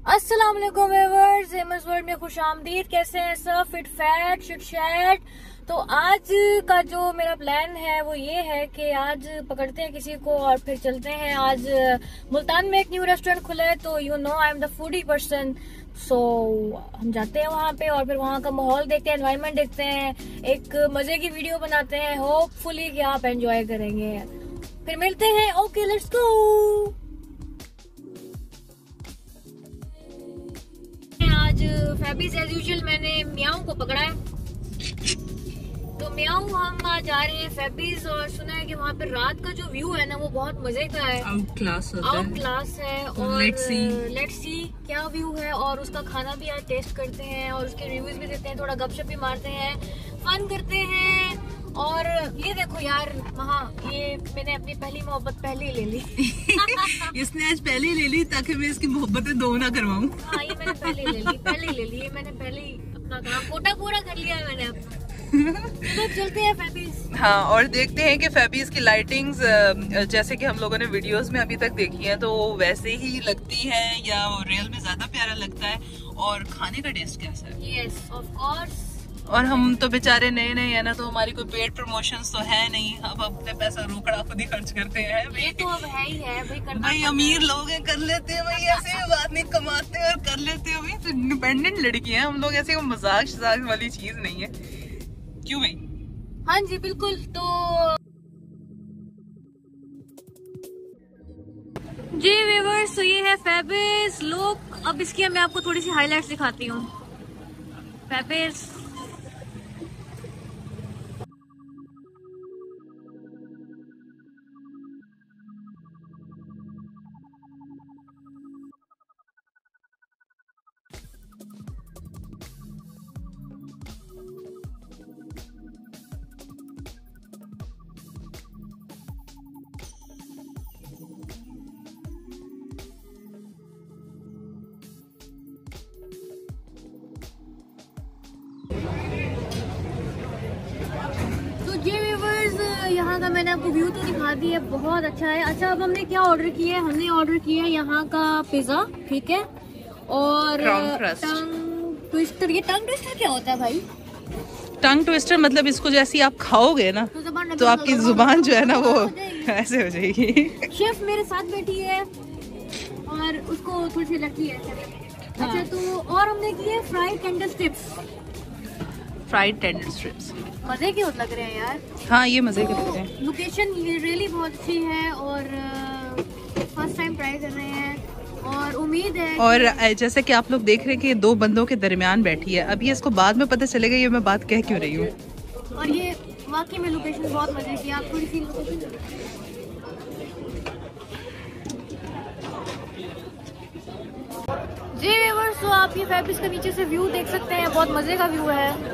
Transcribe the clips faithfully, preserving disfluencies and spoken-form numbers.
अस्सलाम वालेकुम viewers, MS world में खुश आमदीद। कैसे हैं सब? Fit fat shit shat. तो आज का जो मेरा प्लान है वो ये है कि आज पकड़ते हैं किसी को और फिर चलते हैं। आज मुल्तान में एक न्यू रेस्टोरेंट खुला है, तो you know I am the foodie person. So हम जाते हैं वहाँ पे और फिर वहाँ का माहौल देखते हैं, एनवायरनमेंट देखते हैं, एक मजे की वीडियो बनाते हैं। होपफुली कि आप एंजॉय करेंगे। फिर मिलते हैं। Okay, let's go. आज फैबीज एज यूजुअल मैंने मियाऊ को पकड़ा है, तो मियाऊ हम आज जा रहे हैं फैबीज। और सुना है कि वहाँ पे रात का जो व्यू है ना वो बहुत मजे का है, आउट क्लास आउट क्लास है। और लेट्स सी लेट्स सी क्या व्यू है। और उसका खाना भी आज टेस्ट करते हैं और उसके रिव्यूज भी देते हैं, थोड़ा गपशप भी मारते हैं, फन करते हैं। और ये देखो यार, वहाँ ये मैंने अपनी पहली मोहब्बत पहले ही ले ली। इसने आज पहले ही ले ली ताकि मैं इसकी मोहब्बतें दो ना करवाऊं। हाँ, ये मैंने पहले ही ले ली, पहले ही ले ली। ये मैंने पहले ही अपना काम कोटा पूरा कर लिया है मैंने अपना। तो चलते हैं फैबीज। हाँ, और देखते हैं कि फैबीज की लाइटिंग्स जैसे कि हम लोगों ने वीडियोस में अभी तक देखी है तो वैसे ही लगती है या रियल में ज्यादा प्यारा लगता है, और खाने का टेस्ट कैसा है। Yes of course. और हम तो बेचारे नए नए है ना, तो हमारी कोई पेड प्रमोशंस तो है नहीं। अब अपने पैसा रोकड़ा खुद ही खर्च करते हैं। ये तो अब है ही है भाई, करना भाई अमीर लोग हैं, कर लेते हैं भाई, ऐसे बात नहीं, कमाते हैं और कर लेते हैं भाई। तो इंडिपेंडेंट लड़की है हम लोग, ऐसे मजाक शजाक वाली चीज नहीं है, क्यों भाई? हाँ जी बिल्कुल। तो जी व्यूअर्स, तो ये है फैबीज लुक। अब इसकी मैं आपको थोड़ी सी हाइलाइट्स दिखाती हूँ। फैबीज यहाँ का मैंने आपको व्यू तो दिखा दी है, बहुत अच्छा है। अच्छा, अब हमने क्या ऑर्डर किया है? हमने ऑर्डर किया है यहाँ का पिज्जा, ठीक है, और टंग ट्विस्टर। ये टंग ट्विस्टर क्या होता है भाई? टंग ट्विस्टर मतलब इसको जैसे आप खाओगे ना तो, तो आपकी जुबान जो है ना वो ऐसे हो जाएगी। शेफ मेरे साथ बैठी है और उसको थोड़ी सी लगती है। अच्छा, तो और हमने किए fried tender strips. Fried tender strips मजे के लग रहे हैं यार। हाँ, ये मजे के तो लग रहे हैं। लोकेशन रियली बहुत अच्छी है और फर्स्ट टाइम ट्राई कर रहे हैं और उम्मीद है। और जैसे कि आप लोग देख रहे हैं कि दो बंदों के दरमियान बैठी है, अभी इसको बाद में पता चलेगा ये मैं बात कह क्यों रही हूँ। और ये वाकई में लोकेशन बहुत मजे की। आप थोड़ी सी लोकेशन जी व्यूअर्स, तो आप ये फैब्रिक्स के नीचे से व्यू देख सकते हैं, बहुत मजे का व्यू है।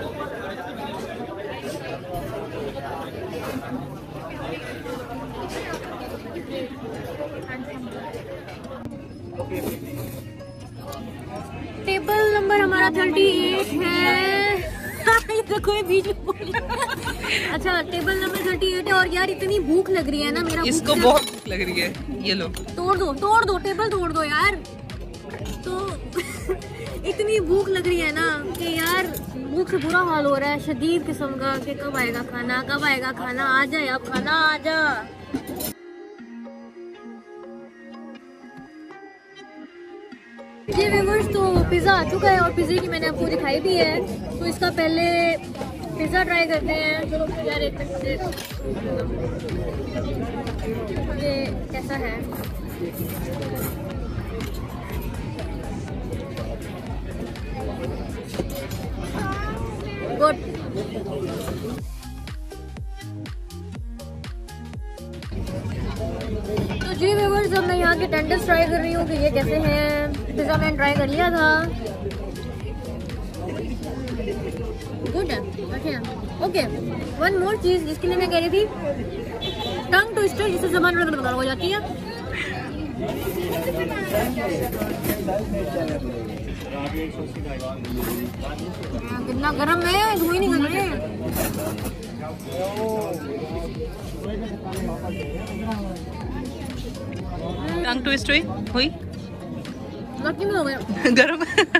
टेबल नंबर हमारा थर्टी एट है। तो कोई बीच में बोल। अच्छा, टेबल नंबर थर्टी एट है। और यार इतनी भूख लग रही है ना, मेरा इसको बहुत भूख लग रही है। ये लो, तोड़ दो तोड़ दो टेबल तोड़ दो यार। तो इतनी भूख लग रही है ना कि यार भूख से बुरा हाल हो रहा है, शदीद किस्म का, कि कब आएगा खाना, कब आएगा खाना। आ जाए अब, खाना आ जा। जी व्यूअर्स, तो पिज़्ज़ा आ चुका है और पिज़्ज़े की मैंने आपको दिखाई भी है। तो इसका पहले पिज़्ज़ा ट्राई करते हैं। चलो यार, एक मिनट, ये कैसा है? गुड। तो जी व्यूअर्स, अब मैं यहाँ के टेंडर्स ट्राई कर रही हूँ कि ये कैसे हैं। पिज़्ज़ा मैंने ट्राई कर लिया था, गुड है। अच्छा, ओके, वन मोर चीज़ जिसके लिए मैं कह रही थी, टंग ट्विस्टर, जिससे ज़बान हो जाती है। कितना गरम है, धुएं निकल रहे हैं। टंग ट्विस्ट हुई हुई लकी में हो गया। गरम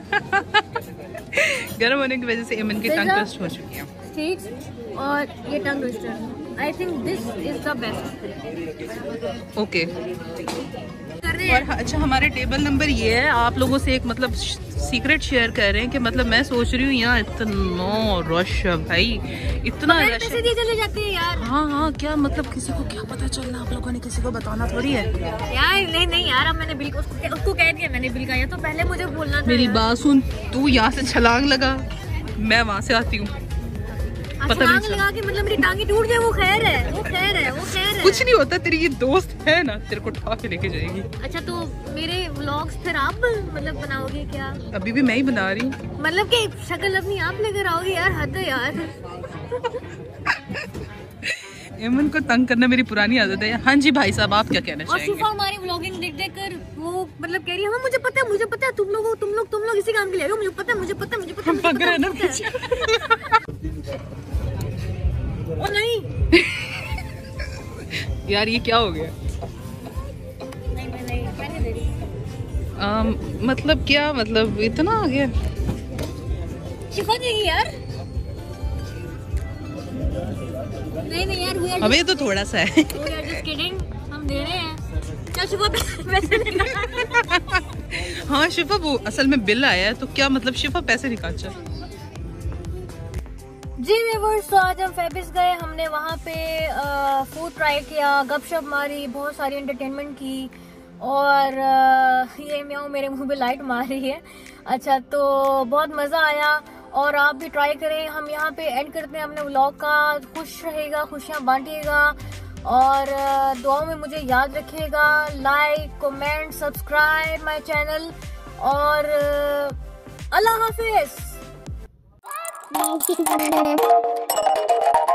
गरम होने की वजह से एमन की टंग ट्विस्ट हो चुकी है। ठीक, और ये tongue twister, I think this is the best. Okay, और अच्छा हमारे टेबल नंबर ये है। आप लोगों से एक मतलब सीक्रेट शेयर कर रहे हैं कि मतलब मैं सोच रही हूँ यहाँ इतना रश है भाई, इतना रश पैसे दिए चले जाते हैं यार। हाँ हाँ, क्या मतलब किसी को क्या पता चलना, आप लोगों ने किसी को बताना थोड़ी है यार। नहीं नहीं यार, अब मैंने बिल उसको उसको कह दिया, मैंने बिल का, या तो पहले मुझे बोलना था। मेरी बात सुन, तू यहाँ से छलांग लगा, मैं वहाँ से आती हूँ। पता नहीं लगा कि मतलब मेरी टांगी टूट जाए, वो खैर है, वो खैर है, वो खैर है। कुछ नहीं होता, तेरी ये दोस्त है ना, तेरे को उठा के लेके जाएगी। अच्छा, तो मेरे व्लॉग्स फिर आप मतलब बनाओगे क्या? अभी भी मैं ही बना रही हूँ, मतलब कि शक्ल अपनी आप लेकर आओगे यार, हद है यार। एमन को तंग करना मेरी पुरानी आदत है। हाँ जी भाई साहब, आप क्या कहना और चाहेंगे? शिफा हमारी व्लॉगिंग देख देख कर वो मतलब कह रही है, हाँ मुझे पता है, मुझे पता है, तुम लोग तुम लोग तुम लोग इसी काम के लिए आए हो, मुझे पता है, मुझे पता है, मुझे पता है, मुझे पता है, मुझे पता है। ओ नहीं यार ये क्या हो गया? नहीं मैं नहीं मैंने दे दी। आम, मतलब क्या मतलब इतना आ गया? शिफा देगी यार। नहीं नहीं यार, we are अबे ये तो थोड़ा सा है। just- we are just kidding, हम दे रहे हैं। क्या शिफा पैसे निकाल? हाँ शिफा, वो असल में बिल आया है तो क्या मतलब शिफा पैसे निकाल चल। जी व्यूअर्स, तो आज हम फेबिस गए, हमने वहाँ पे फूड ट्राई किया, गपशप मारी, बहुत सारी एंटरटेनमेंट की, और आ, ये म्याऊं मेरे मुंह पे लाइट मार रही है। अच्छा, तो बहुत मज़ा आया, और आप भी ट्राई करें। हम यहाँ पे एंड करते हैं अपने व्लॉग का। खुश रहेगा, खुशियाँ बांटिएगा, और आ, दुआओं में मुझे याद रखिएगा। Like, comment, subscribe my channel, और आ, अल्लाह हाफिज।